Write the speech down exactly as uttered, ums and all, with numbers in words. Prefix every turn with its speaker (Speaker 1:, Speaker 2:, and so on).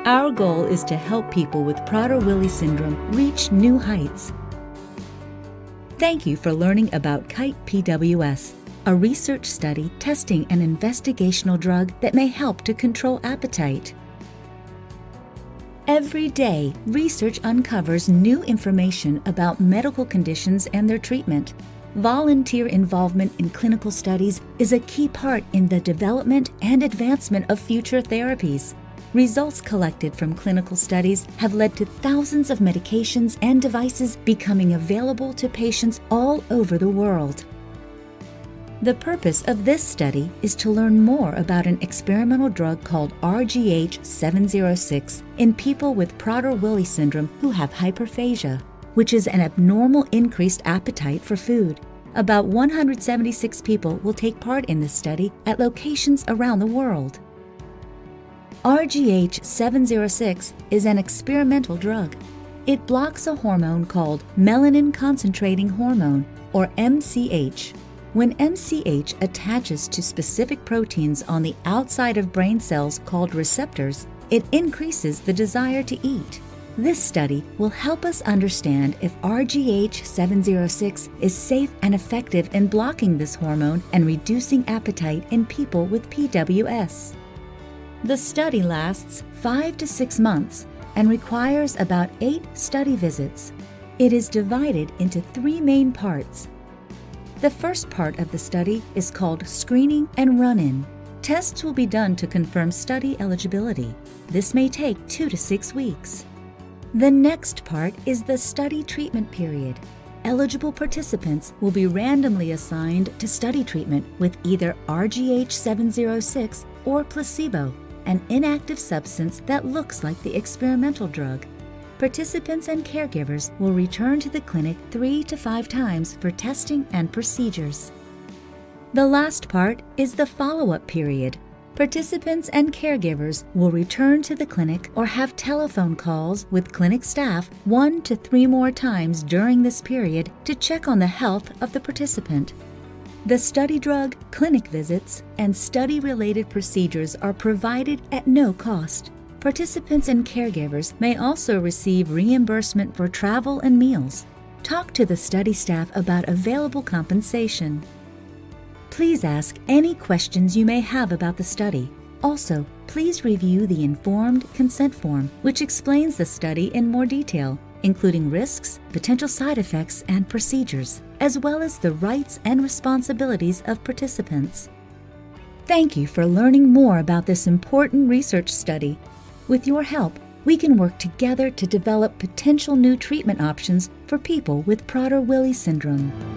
Speaker 1: Our goal is to help people with Prader-Willi syndrome reach new heights. Thank you for learning about Kite P W S, a research study testing an investigational drug that may help to control appetite. Every day, research uncovers new information about medical conditions and their treatment. Volunteer involvement in clinical studies is a key part in the development and advancement of future therapies. Results collected from clinical studies have led to thousands of medications and devices becoming available to patients all over the world. The purpose of this study is to learn more about an experimental drug called R G H seven oh six in people with Prader-Willi syndrome who have hyperphagia, which is an abnormal increased appetite for food. About one hundred seventy-six people will take part in this study at locations around the world. R G H seven oh six is an experimental drug. It blocks a hormone called melanin concentrating hormone, or M C H. When M C H attaches to specific proteins on the outside of brain cells called receptors, it increases the desire to eat. This study will help us understand if R G H seven oh six is safe and effective in blocking this hormone and reducing appetite in people with P W S. The study lasts five to six months and requires about eight study visits. It is divided into three main parts. The first part of the study is called screening and run-in. Tests will be done to confirm study eligibility. This may take two to six weeks. The next part is the study treatment period. Eligible participants will be randomly assigned to study treatment with either R G H seven oh six or placebo, an inactive substance that looks like the experimental drug. Participants and caregivers will return to the clinic three to five times for testing and procedures. The last part is the follow-up period. Participants and caregivers will return to the clinic or have telephone calls with clinic staff one to three more times during this period to check on the health of the participant. The study drug, clinic visits, and study-related procedures are provided at no cost. Participants and caregivers may also receive reimbursement for travel and meals. Talk to the study staff about available compensation. Please ask any questions you may have about the study. Also, please review the informed consent form, which explains the study in more detail, including risks, potential side effects, and procedures, as well as the rights and responsibilities of participants. Thank you for learning more about this important research study. With your help, we can work together to develop potential new treatment options for people with Prader-Willi syndrome.